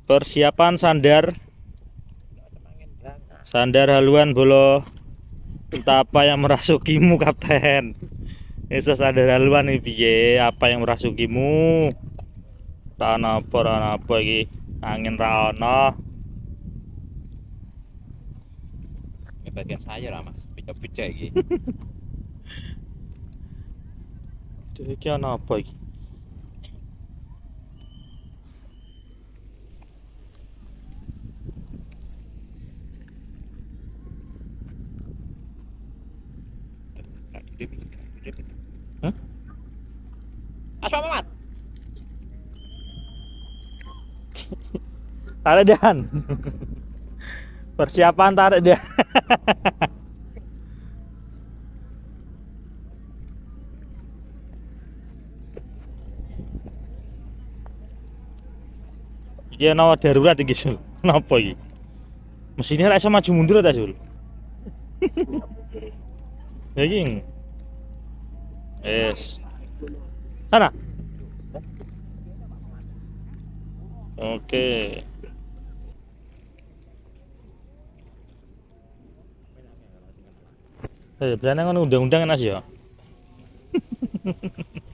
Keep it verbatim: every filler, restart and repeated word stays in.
Persiapan sandar sandar haluan bolo. Entah apa yang merasukimu, Kapten. Eso sandar haluan nih piye? Apa yang merasukimu? Rana apa rana apa iki? Angin rana. Ini bagian saya lah mas, pecah-pecah iki. Iki ana apa iki? Hah? Asma Mamat. Tarik Dan. Persiapan tarik dia. Iki ana darurat iki, Sul. Napa iki? Mesinnya ra iso maju mundur ta, Sul? Ya iki. Yes. Sana. Oke. Eh, berani ngono undang-undangan As ya.